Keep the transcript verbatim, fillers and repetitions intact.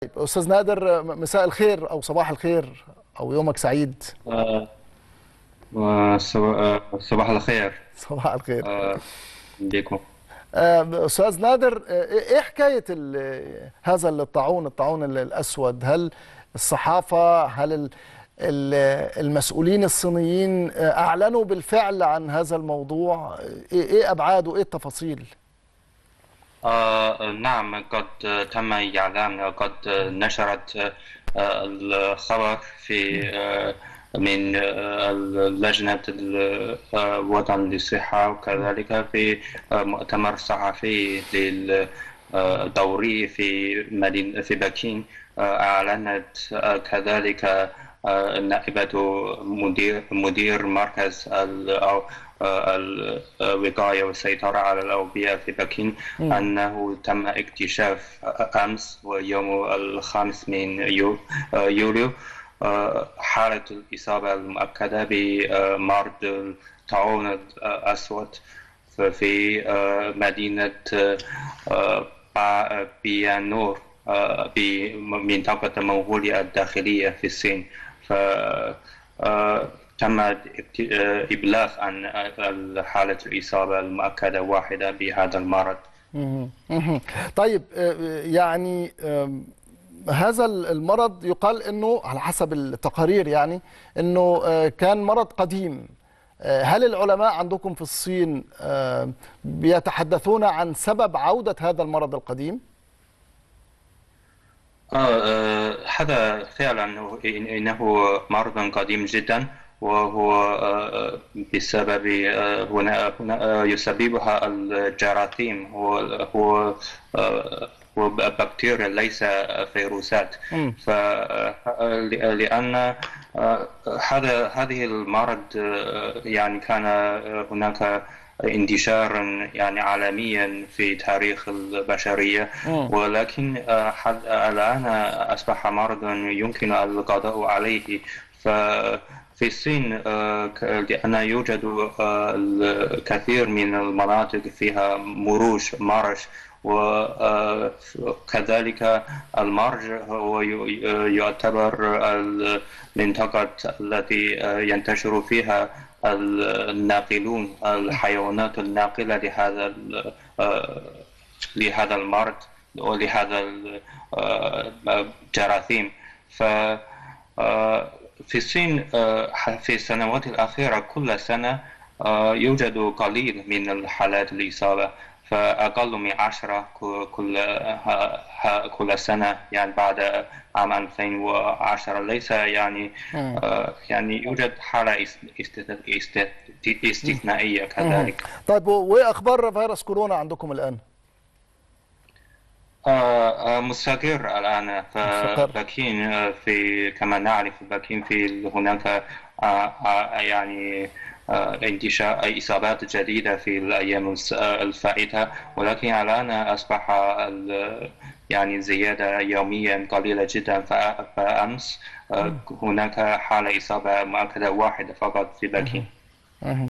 أستاذ نادر، مساء الخير أو صباح الخير أو يومك سعيد. آه، وصب- آه، صباح الخير. صباح الخير. آه، بكم. آه، أستاذ نادر، آه، إيه حكاية ال- هذا الطاعون الطاعون ال- الأسود؟ هل الصحافة، هل ال- ال- المسؤولين الصينيين آه، أعلنوا بالفعل عن هذا الموضوع؟ إيه إيه أبعاده؟ إيه التفاصيل؟ آه، نعم، قد آه، تم إعلان، قد آه، نشرت آه، الخبر في آه، من آه، لجنة الوطن للصحة، وكذلك في آه، مؤتمر صحفي للدوري في مدينة في بكين. آه، أعلنت آه، كذلك آه، نائبة مدير مدير مركز ال- أو آه، الوقاية والسيطرة على الأوبئة في بكين مم. أنه تم اكتشاف أمس ويوم الخامس من يو- يوليو آه، حالة الإصابة المؤكدة بمرض الطاعون الأسود في آه، مدينة آه، با- بيانور، آه، بمنطقة منغوليا الداخلية في الصين. ف آه، تم اكت- آه، إبلاغ عن حالة الإصابة المؤكدة واحدة بهذا المرض. مهم. مهم. طيب، آه، يعني آم، هذا المرض يقال انه على حسب التقارير، يعني انه آه، كان مرض قديم. آه، هل العلماء عندكم في الصين آه، بيتحدثون عن سبب عودة هذا المرض القديم؟ آه آه، هذا فعلا هو- إن- إنه مرض قديم جدا، وهو آه، بسبب آه، هنا هنا آه، يسببها الجراثيم. هو هو آه، هو بكتيريا ليس فيروسات. مم. فلأن هذا هذه المرض آه، يعني كان آه، هناك انتشارا يعني عالميا في تاريخ البشرية، مم. ولكن آه، حد- الآن أصبح مرضا يمكن القضاء عليه. ففي الصين آه، ك- لأن يوجد آه، الكثير من المناطق فيها مروج مرج، وكذلك المرج هو ي- يعتبر المنطقة التي آه، ينتشر فيها الناقلون، الحيوانات الناقلة لهذا ال- آه، لهذا المرض ولهذا ال- آه، الجراثيم. ف آه، في الصين آه، في السنوات الأخيرة كل سنة آه، يوجد قليل من الحالات الإصابة، فأقل من عشرة ك- كل ها- ها- كل سنة، يعني بعد عام ألفين وعشرة ليس يعني مم. آه، يعني يوجد حالة است- است- است- استثنائية مم. كذلك. طيب، و- وايه اخبار فيروس كورونا عندكم الان؟ آه، آه، مستقر الآن مستقر. فبكين. آه، في كما نعرف بكين في هناك آه، آه، يعني آه، انتشار إصابات جديدة في الأيام الس- آه، الفائتة، ولكن الآن أصبح ال- يعني زيادة يوميا قليلة جدا. ف- فأمس آه، مم. هناك حالة إصابة مؤكدة واحدة فقط في مم. بكين. مم.